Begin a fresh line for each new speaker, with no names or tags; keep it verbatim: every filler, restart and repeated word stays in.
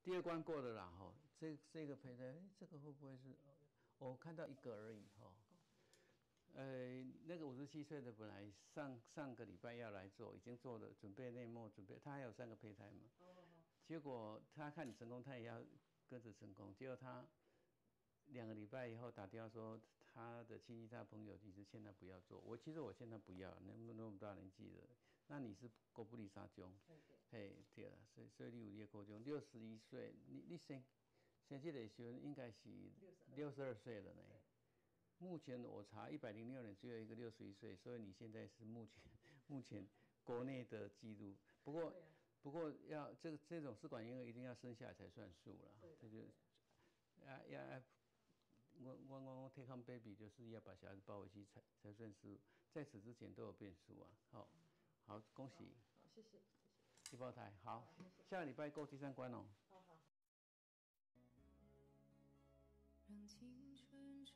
第二关过了啦哈，这这个胚胎，这个会不会是？我看到一个而已哈。呃，那个五十七岁的本来上上个礼拜要来做，已经做了准备内膜，准备他还有三个胚胎嘛。哦哦。结果他看你成功，他也要跟着成功。结果他两个礼拜以后打电话说，他的亲戚、他朋友一直劝他不要做。我其实我劝他不要，那么那么大年纪了，那你是高不离沙中。嘿，对了，所以所以你有列高中，六十一岁，你你生生这个时候应该是六十二岁了呢。目前我查一百零六年只有一个六十一岁，所以你现在是目前目前国内的记录。不过、啊、不过要这个这种试管婴儿一定要生下来才算数了，这就要要我我我 take home baby 就是要把小孩子抱回去才才算数，在此之前都有变数啊。好，好，恭喜，
好，谢谢谢谢。
第胞胎好，好谢谢下个礼拜过第三关哦。
好好。让青春